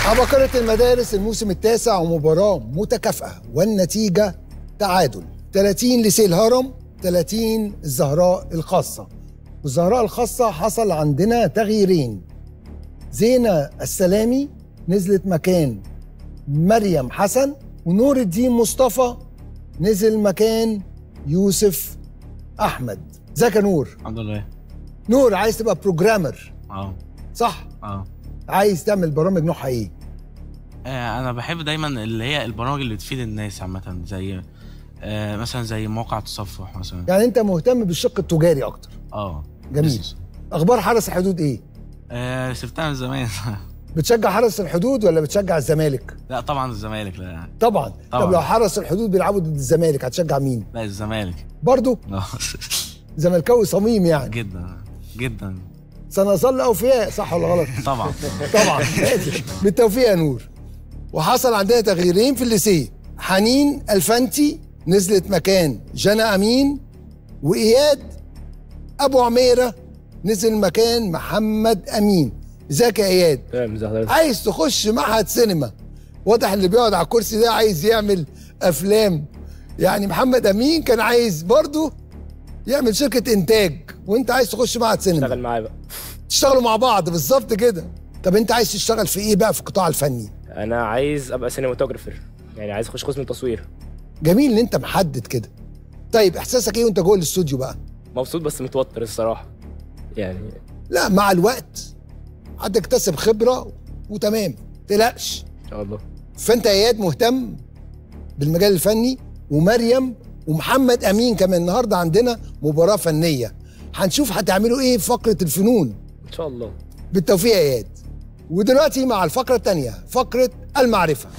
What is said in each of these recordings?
عباقرة المدارس الموسم التاسع ومباراة متكافئة والنتيجة تعادل. 30 لسي الهرم، 30 الزهراء الخاصة. والزهراء الخاصة حصل عندنا تغييرين. زينة السلامي نزلت مكان مريم حسن، ونور الدين مصطفى نزل مكان يوسف أحمد. ازيك يا نور؟ الحمد لله. نور، عايز تبقى بروجرامر صح؟ عايز تعمل برامج نوعها ايه؟ انا بحب دايما اللي هي البرامج اللي بتفيد الناس عامه، زي مثلا زي موقع تصفح مثلا. يعني انت مهتم بالشق التجاري اكتر؟ جميل. اخبار حرس الحدود ايه؟ سبتها من زمان. بتشجع حرس الحدود ولا بتشجع الزمالك؟ لا طبعا الزمالك. لا طبعا. طب لو حرس الحدود بيلعبوا ضد الزمالك هتشجع مين؟ لا الزمالك برضو؟ زملكاوي صميم يعني. جدا جدا. سنظل اوفياء، صح ولا غلط؟ طبعا. طبعا. بالتوفيق يا نور. وحصل عندنا تغييرين في الليسيه. حنين الفنتي نزلت مكان جنى امين، واياد ابو عميره نزل مكان محمد امين. ازيك يا اياد؟ تمام. عايز تخش معهد سينما، واضح اللي بيقعد على الكرسي ده عايز يعمل افلام. يعني محمد امين كان عايز برضه يعمل شركه انتاج، وانت عايز تخش معهد سينما. اشتغل معاه بقى، تشتغلوا مع بعض بالظبط كده. طب انت عايز تشتغل في ايه بقى في القطاع الفني؟ انا عايز ابقى سينماتوجرافر، يعني عايز اخش قسم التصوير. جميل ان انت محدد كده. طيب احساسك ايه وانت جوه الاستوديو بقى؟ مبسوط بس متوتر الصراحه يعني. لا مع الوقت هتكتسب خبره وتمام، متقلقش ان شاء الله. فانت يا اياد مهتم بالمجال الفني، ومريم ومحمد امين كمان. النهارده عندنا مباراه فنيه، هنشوف هتعملوا ايه في فقره الفنون ان شاء الله. بالتوفيق يا اياد. ودلوقتي مع الفقره الثانيه، فقره المعرفه.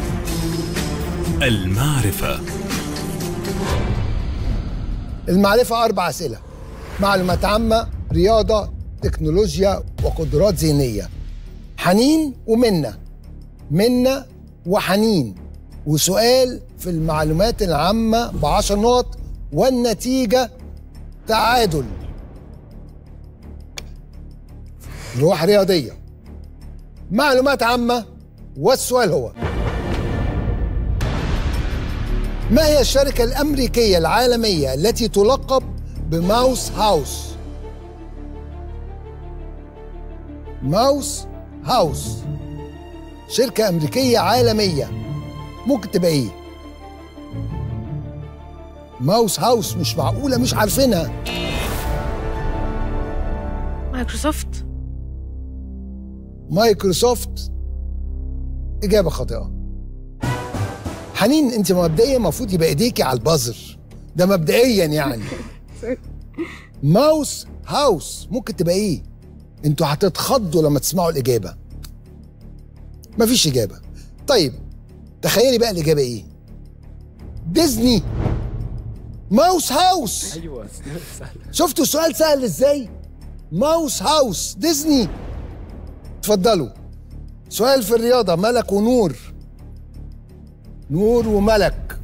المعرفه 4 اسئله: معلومات عامه، رياضه، تكنولوجيا، وقدرات ذهنيه. حنين ومنة وحنين. وسؤال في المعلومات العامة ب10 نقط، والنتيجة تعادل. روح رياضية. معلومات عامة، والسؤال هو: ما هي الشركة الأمريكية العالمية التي تلقب بماوس هاوس؟ ماوس هاوس، شركة أمريكية عالمية، ممكن تبقى إيه؟ ماوس هاوس، مش معقولة مش عارفينها. مايكروسوفت. إجابة خاطئة. حنين، أنت مبدئيا المفروض يبقى إيديكي على البازر ده مبدئيا يعني. ماوس هاوس ممكن تبقى إيه؟ أنتوا هتتخضوا لما تسمعوا الإجابة. مفيش إجابة. طيب تخيلي بقى الإجابة إيه؟ ديزني. ماوس هاوس. ايوه شفتوا السؤال سهل إزاي؟ ماوس هاوس ديزني. اتفضلوا. سؤال في الرياضة، ملك ونور. نور وملك.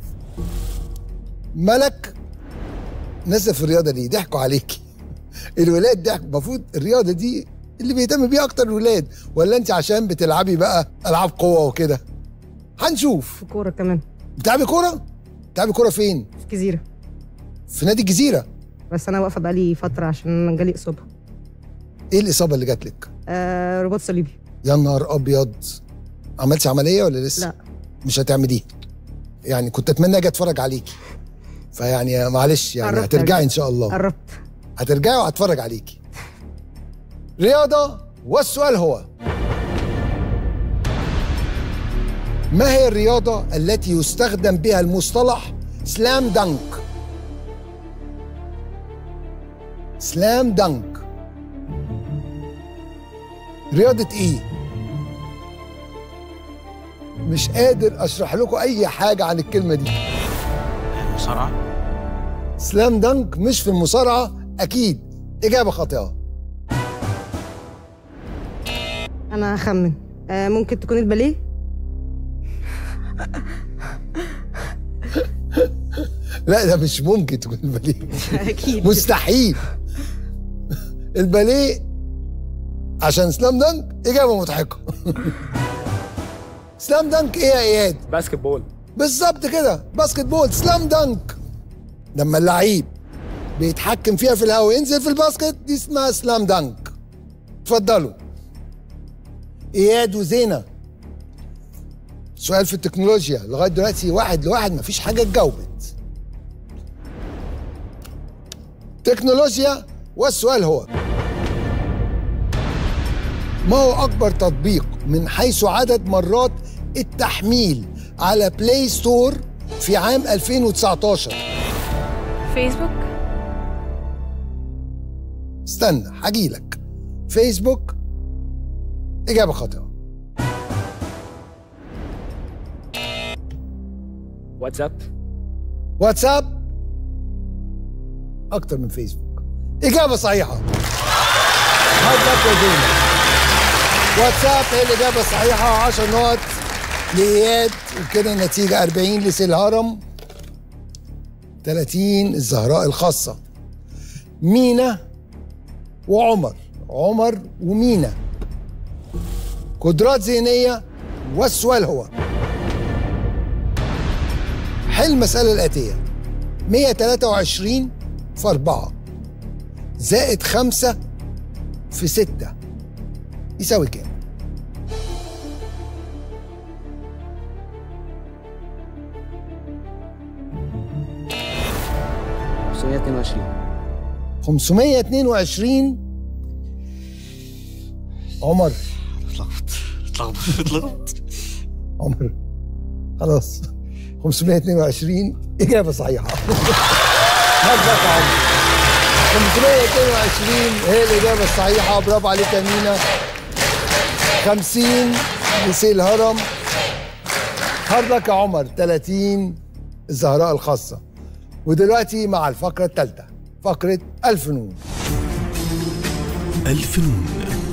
ملك نزل في الرياضة دي، ضحكوا عليكي. الولاد ضحكوا. المفروض الرياضة دي اللي بيهتم بيها أكتر الولاد، ولا أنت عشان بتلعبي بقى ألعاب قوة وكده؟ هنشوف. في كورة كمان. بتلعبي كورة؟ بتلعبي كورة فين؟ في الجزيرة. في نادي الجزيرة؟ بس أنا واقفة بقالي فترة عشان جالي إصابة. إيه الإصابة اللي جات لك؟ رباط صليبي. يا نهار أبيض. عملتي عملية ولا لسه؟ لا. مش هتعمليه؟ يعني كنت أتمنى أجي أتفرج عليكي. فيعني معلش يعني هترجعي إن شاء الله. قربت. هترجعي وهتفرج عليكي. رياضة، والسؤال هو: ما هي الرياضة التي يستخدم بها المصطلح سلام دانك؟ سلام دانك رياضة ايه؟ مش قادر اشرح لكم اي حاجة عن الكلمة دي. المصارعة. سلام دانك مش في المصارعة اكيد. اجابة خاطئة. أنا هخمن. ممكن تكون الباليه. لا ده مش ممكن تكون الباليه. أكيد مستحيل. الباليه عشان سلام دانك إجابة مضحكة. سلام دانك ايه يا اياد؟ باسكت بول. بالظبط كده، باسكت بول سلام دانك. لما اللعيب بيتحكم فيها في الهواء وينزل في الباسكت دي اسمها سلام دانك. اتفضلوا. اياد وزينة، سؤال في التكنولوجيا، لغايه دلوقتي 1-1 مفيش حاجه اتجاوبت. تكنولوجيا، والسؤال هو: ما هو اكبر تطبيق من حيث عدد مرات التحميل على بلاي ستور في عام 2019؟ فيسبوك. استنى هجيلك. فيسبوك اجابه خاطئه. واتساب. واتساب اكتر من فيسبوك. اجابه صحيحه. هدك يا زينة. واتساب هي الاجابه الصحيحه. 10 نقط لاياد، وكده النتيجه 40 لسي الهرم، 30 الزهراء الخاصه. مينا وعمر، عمر ومينا، قدرات ذهنيه، والسؤال هو: حل المسألة الآتية: 123 في 4 زائد 5 في 6 يساوي كام؟ 522. عمر اتلخبط. عمر خلاص. 522 إجابة صحيحة. مبروك يا عمر. 522 هي الإجابة الصحيحة، برافو عليك يا مينا. 50 لسي الهرم. هارلك يا عمر. 30 الزهراء الخاصة. ودلوقتي مع الفقرة الثالثة، فقرة الفنون. الفنون.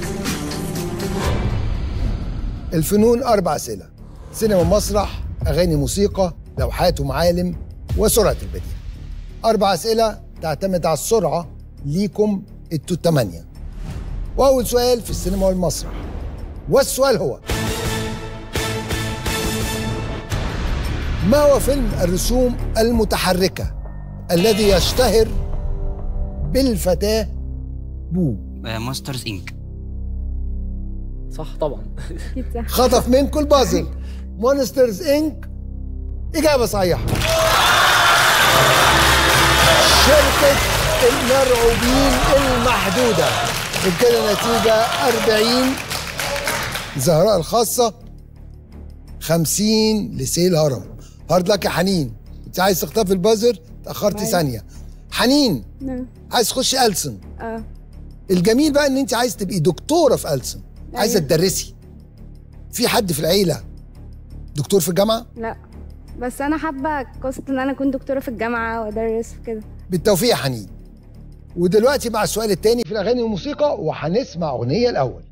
الفنون 4 أسئلة: سينما، مسرح، أغاني، موسيقى، لوحات ومعالم، وسرعة البديهة. 4 أسئلة تعتمد على السرعة، ليكم انتوا 8. وأول سؤال في السينما والمسرح، والسؤال هو: ما هو فيلم الرسوم المتحركة الذي يشتهر بالفتاة بو؟ ماسترز انك. صح طبعا. اكيد صح. خطف منكم البازل. مونسترز انك إجابة صحيحة. شركة المرعوبين المحدودة. وبكده نتيجة 40 زهراء الخاصة، 50 لسي الهرم. هارد لك يا حنين، انت عايز تخطفي البازر، تأخرتي ثانية. حنين نعم. عايز تخشي ألسن. اه. الجميل بقى ان انت عايز تبقي دكتورة في ألسن، عايزة تدرسي. في حد في العيلة دكتور في الجامعة؟ لا، بس انا حابه قصه ان انا اكون دكتوره في الجامعه وادرس كده. بالتوفيق يا حنين. ودلوقتي مع السؤال الثاني في الأغاني والموسيقى، وهنسمع أغنية الأول.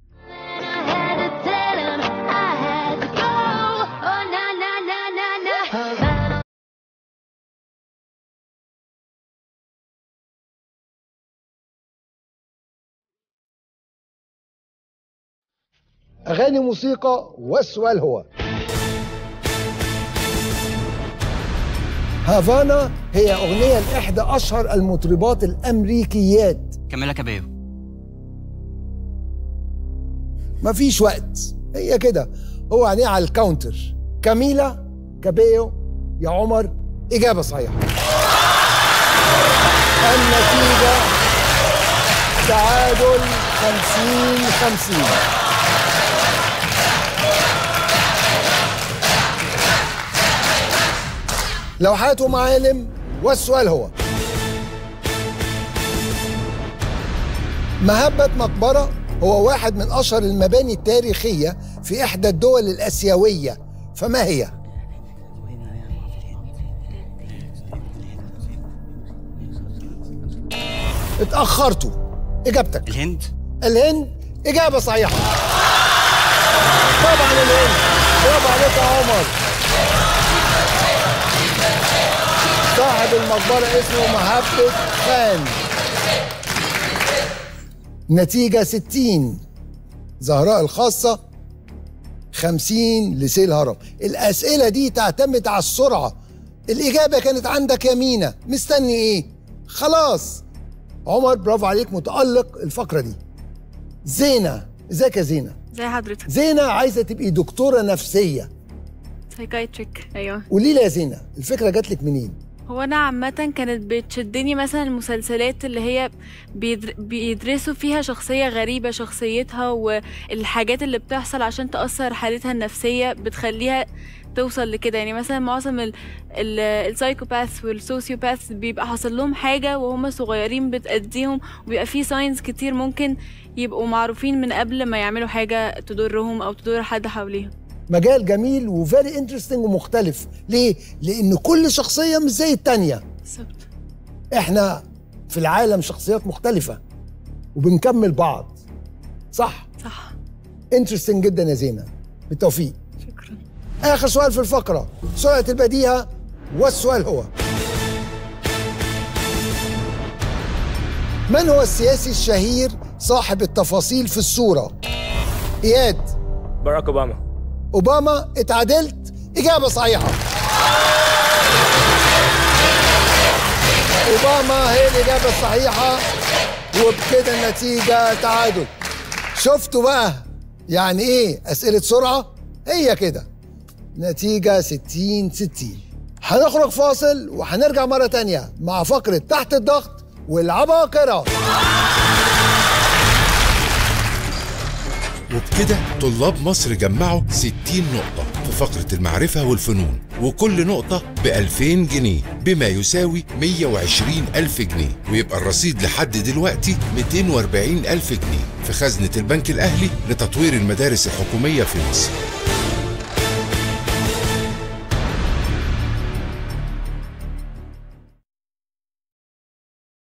أغاني موسيقى، والسؤال هو: هافانا هي أغنية لإحدى أشهر المطربات الأمريكيات. كاميلا كابيو. مفيش وقت، هي كده، هو عينيه على الكاونتر. كاميلا كابيو يا عمر، إجابة صحيحة. النتيجة تعادل 50-50. لوحات ومعالم، والسؤال هو: مهبة مقبرة هو واحد من أشهر المباني التاريخية في إحدى الدول الآسيوية، فما هي؟ اتأخرتوا. إجابتك؟ الهند. الهند إجابة صحيحة. طبعا الهند. برافو عليك يا عمر. صاحب المقبرة اسمه مهبة خان. نتيجة 60 زهراء الخاصة، 50 لسيل الهرم. الأسئلة دي تعتمد على السرعة. الإجابة كانت عندك يا مينا، مستني إيه؟ خلاص. عمر برافو عليك، متألق الفقرة دي. زينة، ازيك يا زينة؟ زي حضرتك. زينة عايزة تبقي دكتورة نفسية. سايكايتريك. ايوه. قولي لي يا زينة، الفكرة جات لك منين؟ هو انا عامه كانت بتشدني مثلا المسلسلات اللي هي بيدرسوا فيها شخصيه غريبه شخصيتها والحاجات اللي بتحصل عشان تأثر حالتها النفسيه بتخليها توصل لكده. يعني مثلا معظم السايكوباث والسوسيوباث بيبقى حصل لهم حاجه وهم صغيرين بتأديهم، وبيبقى في ساينز كتير ممكن يبقوا معروفين من قبل ما يعملوا حاجه تضرهم او تضر حد حواليهم. مجال جميل وفيري انترستنج ومختلف. ليه؟ لأن كل شخصية مش زي التانية. بالظبط. احنا في العالم شخصيات مختلفة وبنكمل بعض. صح؟ صح. انترستنج جدا يا زينة، بالتوفيق. شكرا. آخر سؤال في الفقرة، سرعة البديهة، والسؤال هو: من هو السياسي الشهير صاحب التفاصيل في الصورة؟ إياد. باراك اوباما. أوباما. اتعادلت، إجابة صحيحة. أوباما هي الإجابة الصحيحة، وبكده النتيجة تعادل. شفتوا بقى يعني إيه أسئلة سرعة؟ هي كده نتيجة 60-60. هنخرج فاصل وهنرجع مرة تانية مع فقرة تحت الضغط والعباقرة. وبكده طلاب مصر جمعوا 60 نقطة في فقرة المعرفة والفنون، وكل نقطة ب2000 جنيه بما يساوي 120,000 جنيه، ويبقى الرصيد لحد دلوقتي 240,000 جنيه في خزنة البنك الأهلي لتطوير المدارس الحكومية في مصر.